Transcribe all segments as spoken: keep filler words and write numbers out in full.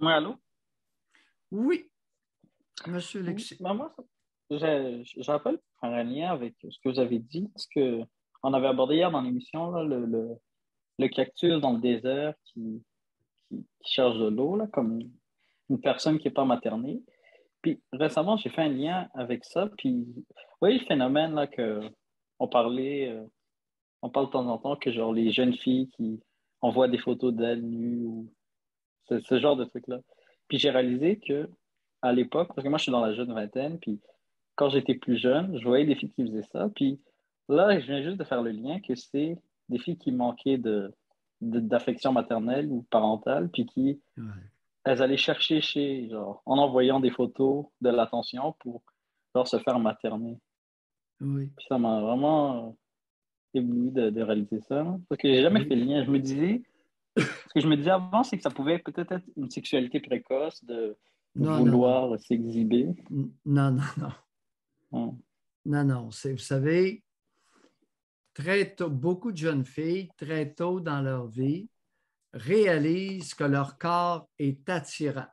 Oui, allô? Oui, Monsieur Oui, Lexi. ben moi, ça- j'ai- j'appelle pour faire un lien avec ce que vous avez dit, parce que on avait abordé hier dans l'émission là, le, le, le cactus dans le désert qui, qui, qui cherche de l'eau, là, comme une, une personne qui n'est pas maternée. Puis récemment, j'ai fait un lien avec ça, puis vous voyez le phénomène là que on parlait, euh, on parle de temps en temps que genre les jeunes filles qui envoient des photos d'elles nues ou ce, ce genre de trucs-là. Puis j'ai réalisé que à l'époque, parce que moi je suis dans la jeune vingtaine, puis quand j'étais plus jeune, je voyais des filles qui faisaient ça. Puis là, je viens juste de faire le lien que c'est des filles qui manquaient de, de- d'affection maternelle ou parentale, puis qui, Ouais. elles allaient chercher chez, genre, en envoyant des photos de l'attention pour, genre, se faire materner. Oui, Puis ça m'a vraiment euh, ébloui de, de réaliser ça, là. Parce que j'ai jamais fait oui. le lien. Je me disais, ce que je me disais avant, c'est que ça pouvait peut-être être une sexualité précoce de Non, non, non. vouloir s'exhiber. N- Non, non, non. Ouais. Non, non. C'est, vous savez, très tôt, beaucoup de jeunes filles, très tôt dans leur vie, réalisent que leur corps est attirant,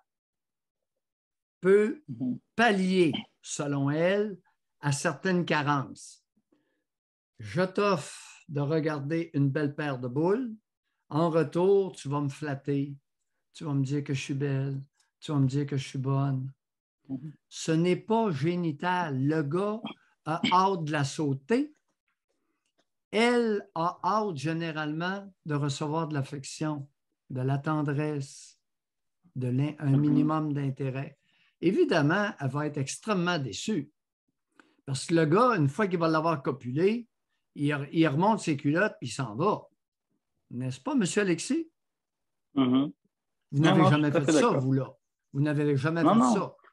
peut Mhm. pallier, selon elles, à certaines carences. Je t'offre de regarder une belle paire de boules. En retour, tu vas me flatter. Tu vas me dire que je suis belle. Tu vas me dire que je suis bonne. Mhm. Ce n'est pas génital. Le gars a hâte de la sauter. Elle a hâte généralement de recevoir de l'affection, de la tendresse, de l'in- un Mhm. minimum d'intérêt. Évidemment, elle va être extrêmement déçue. Parce que le gars, une fois qu'il va l'avoir copulé, il, il remonte ses culottes et il s'en va. N'est-ce pas, M. Alexis? Mhm. Vous Non, n'avez non, je suis jamais tout à fait fait ça, d'accord. vous, là. Vous n'avez jamais Non, fait non, ça.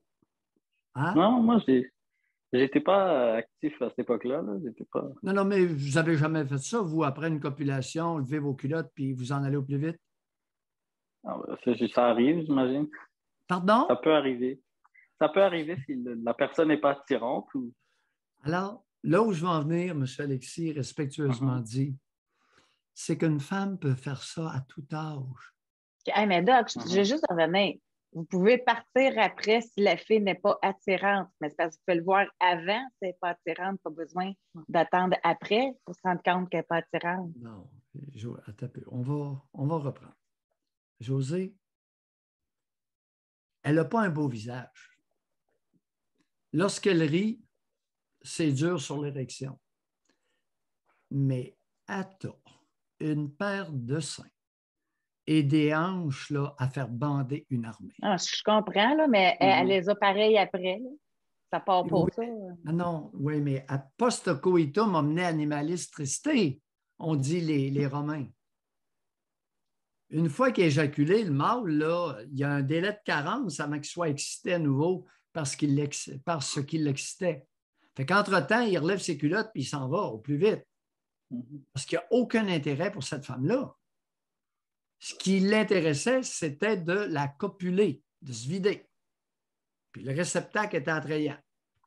Hein? non, moi, j'ai, j'étais pas euh, actif à cette époque-là, là. J'étais pas. Non, non, mais vous n'avez jamais fait ça, vous, après une copulation, levez vos culottes puis vous en allez au plus vite. Ah, bah, ça, ça arrive, j'imagine. Ça Pardon? peut arriver. Ça peut arriver si le- la personne n'est pas attirante ou. Alors, là où je veux en venir, M. Alexis, respectueusement Mhm. dit, c'est qu'une femme peut faire ça à tout âge. Hey, mais Doc, je je vais Mhm. juste revenir. Vous pouvez partir après si la fille n'est pas attirante, mais c'est parce que vous pouvez le voir avant si elle n'est pas attirante, pas besoin d'attendre après pour se rendre compte qu'elle n'est pas attirante. Non, Jo- attends un peu. On va, on va reprendre. José, elle n'a pas un beau visage. Lorsqu'elle rit, c'est dur sur l'érection. Mais attends, une paire de seins et des hanches là, à faire bander une armée. Ah, je comprends, là, mais elle, elle Mhm. les a pareilles après. Là. Ça part pas, Oui, ça. ah non, oui, mais à post coitum omne animalis triste, on dit les, les Romains. Une fois qu'il est éjaculé, le mâle, là, il y a un délai de carence avant qu'il soit excité à nouveau parce qu'il l'ex- parce qu'il l'excitait. Fait qu'entre-temps, il relève ses culottes puis il s'en va au plus vite Mhm. parce qu'il n'y a aucun intérêt pour cette femme-là. Ce qui l'intéressait, c'était de la copuler, de se vider. Puis le réceptacle était attrayant.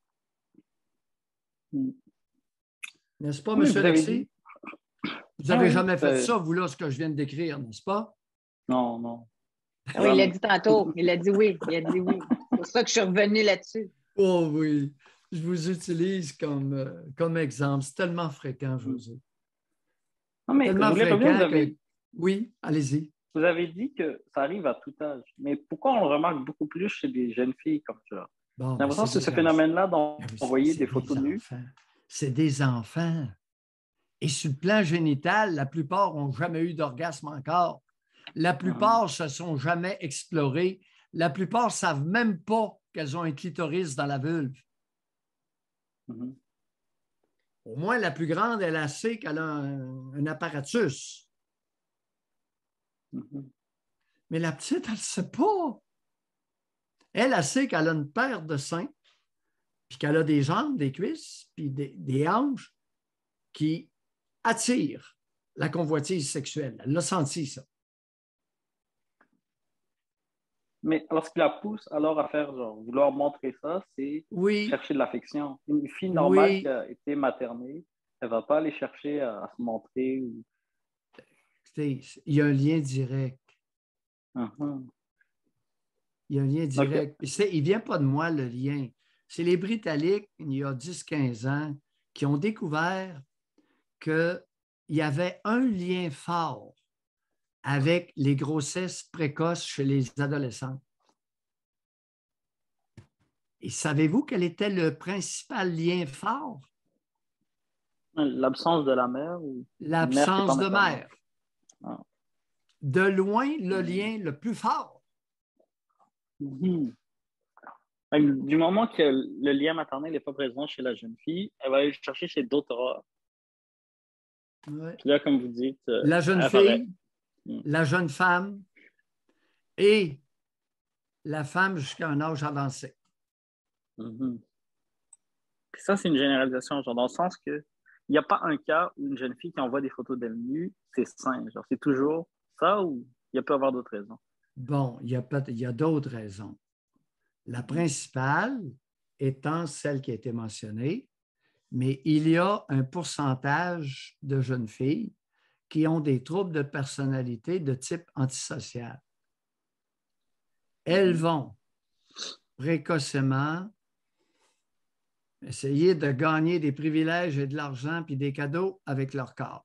Mhm. N'est-ce pas, M. Oui, vous avez dit. Alexis? Vous Ah n'avez oui, jamais fait c'est- ça, vous, là, ce que je viens de décrire, n'est-ce pas? non, non, Ah oui, il l'a jamais. dit tantôt. Il a dit oui. Il a dit oui. C'est pour ça que je suis revenue là-dessus. Oh oui, je vous utilise comme, euh, comme exemple. C'est tellement fréquent, Mhm. José. Non, mais je Tellement voulais revenir, vous fréquent que, avez, oui, allez-y. vous avez dit que ça arrive à tout âge. Mais pourquoi on le remarque beaucoup plus chez des jeunes filles comme ça? Bon, J'ai ben, l'impression c'est que c'est ce des enfants. phénomène-là Ben oui, d'envoyer c'est des photos des nues. enfants. C'est des enfants. Et sur le plan génital, la plupart n'ont jamais eu d'orgasme encore. La Mhm. plupart ne se sont jamais explorés. La plupart ne savent même pas qu'elles ont un clitoris dans la vulve. Mhm. Au moins, la plus grande, elle a sait qu'elle a un, un apparatus. Mhm. Mais la petite, elle ne sait pas. Elle, elle sait qu'elle a une paire de seins, puis qu'elle a des jambes, des cuisses, puis des, des hanches qui attirent la convoitise sexuelle. Elle l'a senti, ça. Mais lorsqu'il la pousse alors à faire genre vouloir montrer ça, c'est Oui, chercher de l'affection. Une fille normale qui oui. a été maternée, elle va pas aller chercher à, à se montrer. Ou... Écoutez, il y a un lien direct. Mhm. Il y a un lien direct. Okay. Il ne vient pas de moi, le lien. C'est les Britanniques, il y a dix quinze ans, qui ont découvert qu'il y avait un lien fort avec les grossesses précoces chez les adolescents. Et savez-vous quel était le principal lien fort? L'absence de la mère? Ou L'absence de mère. Ah. De loin, le lien le plus fort. Mm-hmm. Du moment que le lien maternel n'est pas présent chez la jeune fille, elle va aller le chercher chez d'autres races. Ouais. Puis là, comme vous dites... La jeune fille, mm. la jeune femme et la femme jusqu'à un âge avancé. Mm-hmm. Puis ça, c'est une généralisation, genre dans le sens que il n'y a pas un cas où une jeune fille qui envoie des photos d'elle nue, c'est sain. Genre, c'est toujours ça ou il peut y avoir d'autres raisons? Bon, il y a, il y a d'autres raisons. La principale étant celle qui a été mentionnée, mais il y a un pourcentage de jeunes filles qui ont des troubles de personnalité de type antisocial. Elles vont précocement essayer de gagner des privilèges et de l'argent puis des cadeaux avec leur corps.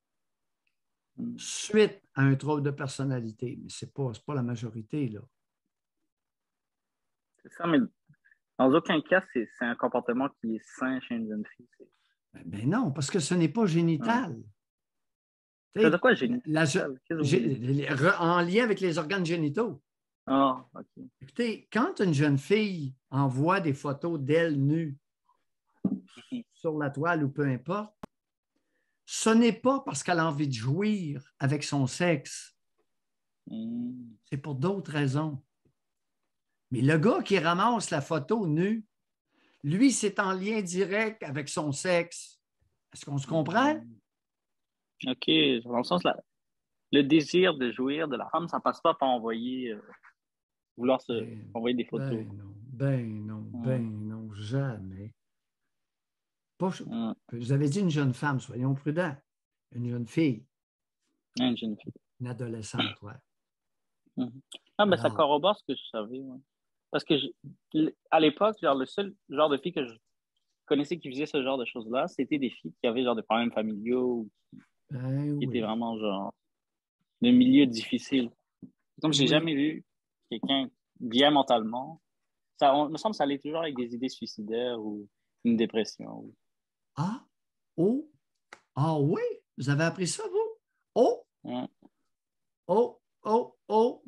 Suite à un trouble de personnalité, mais ce n'est pas, pas la majorité, là. C'est ça, mais dans aucun cas, c'est un comportement qui est sain chez une jeune fille. Ben non, parce que ce n'est pas génital. Ouais. C'est de quoi génital? La, la, en lien avec les organes génitaux. Ah, oh, OK. Écoutez, quand une jeune fille envoie des photos d'elle nue sur la toile ou peu importe, ce n'est pas parce qu'elle a envie de jouir avec son sexe. Mm. C'est pour d'autres raisons. Mais le gars qui ramasse la photo nue, lui, c'est en lien direct avec son sexe. Est-ce qu'on se comprend? OK. Dans le sens, là, le désir de jouir de la femme, ça ne passe pas par envoyer, euh, vouloir se, ben, envoyer des photos. Ben non, ben non, mm. ben non, jamais. Pas, mm. Vous avez dit une jeune femme, soyons prudents. Une jeune fille. Une jeune fille. Une adolescente, oui. Mm. Ah, ben ça corrobore ce que je savais. Ouais. Parce que je, à l'époque, genre, le seul genre de fille que je connaissais qui faisait ce genre de choses-là, c'était des filles qui avaient genre des problèmes familiaux ou qui, ben, qui oui. étaient vraiment genre de milieux difficiles. Donc, j'ai oui. jamais vu quelqu'un bien mentalement. Ça, on, me semble que ça allait toujours avec des idées suicidaires ou une dépression. Ou... Ah, oh, ah oui, vous avez appris ça, vous? Oh, ouais. oh, oh, oh.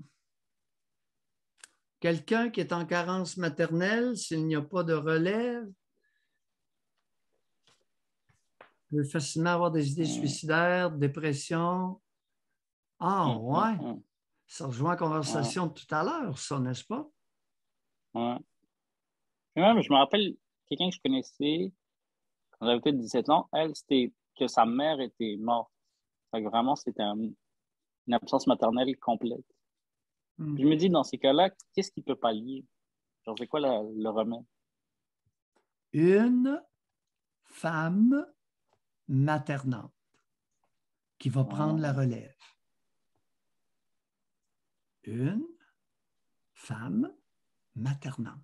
Quelqu'un qui est en carence maternelle, s'il n'y a pas de relève, peut facilement avoir des idées suicidaires, dépression. Ah, ouais. Mmh, mmh. Ça rejoint la conversation ouais. de tout à l'heure, ça, n'est-ce pas? Ouais. Et même, je me rappelle quelqu'un que je connaissais, quand j'avais peut-être dix-sept ans, elle, c'était que sa mère était morte. Fait que vraiment, c'était un, une absence maternelle complète. Mm. Je me dis, dans ces cas-là, qu'est-ce qui peut pallier? Genre, c'est quoi la, le remède? Une femme maternante qui va prendre oh. la relève. Une femme maternante.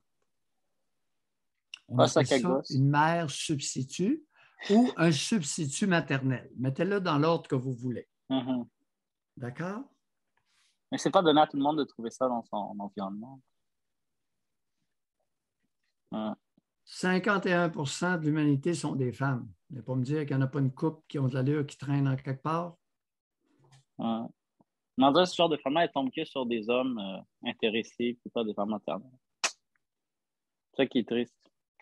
On ah, appelle ça, ça une mère substitut ou un substitut maternel. Mettez-le dans l'ordre que vous voulez. Mm-hmm. D'accord? Mais c'est pas donné à tout le monde de trouver ça dans son environnement. Ouais. cinquante et un pour cent de l'humanité sont des femmes. Ne pas me dire qu'il n'y en a pas une couple qui ont de l'allure qui traîne en quelque part. Ouais. Mais en vrai, ce genre de femmes-là, elles tombent que sur des hommes euh, intéressés, puis pas des femmes maternelles. C'est ça qui est triste.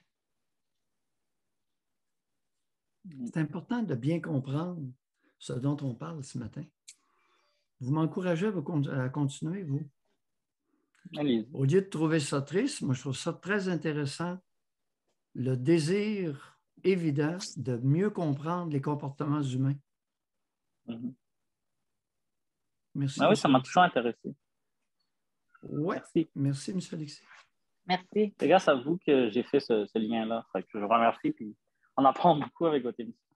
C'est important de bien comprendre ce dont on parle ce matin. Vous m'encouragez à continuer, vous. Allez. Au lieu de trouver ça triste, moi, je trouve ça très intéressant. Le désir évident de mieux comprendre les comportements humains. Mm-hmm. Merci. Ah oui, ça m'a toujours intéressé. Oui, merci. Merci, M. Alexis. Merci. C'est grâce à vous que j'ai fait ce, ce lien-là. Je vous remercie, puis on apprend beaucoup avec votre émission.